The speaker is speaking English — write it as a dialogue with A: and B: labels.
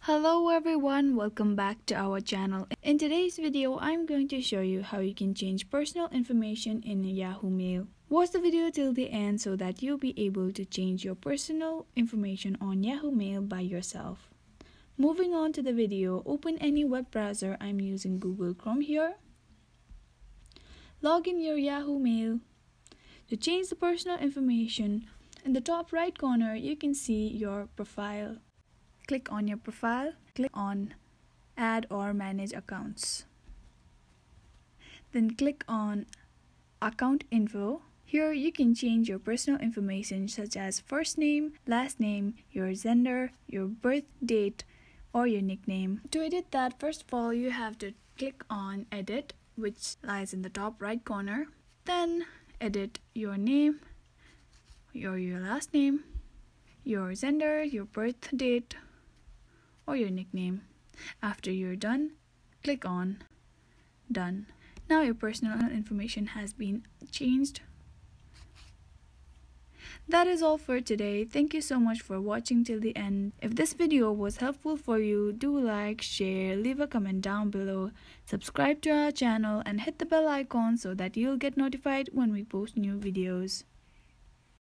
A: Hello everyone, welcome back to our channel. In today's video, I'm going to show you how you can change personal information in Yahoo Mail. Watch the video till the end so that you'll be able to change your personal information on Yahoo Mail by yourself. Moving on to the video, open any web browser. I'm using Google Chrome here. Log in your Yahoo Mail. To change the personal information, in the top right corner, you can see your profile. Click on your profile, click on Add or Manage Accounts. Then click on Account Info. Here you can change your personal information such as first name, last name, your gender, your birth date, or your nickname. To edit that, first of all, you have to click on Edit, which lies in the top right corner. Then edit your name, your last name, your gender, your birth date, or your nickname. After you're done, click on Done. Now your personal information has been changed. That is all for today. Thank you so much for watching till the end. If this video was helpful for you, do like, share, leave a comment down below, subscribe to our channel and hit the bell icon so that you'll get notified when we post new videos.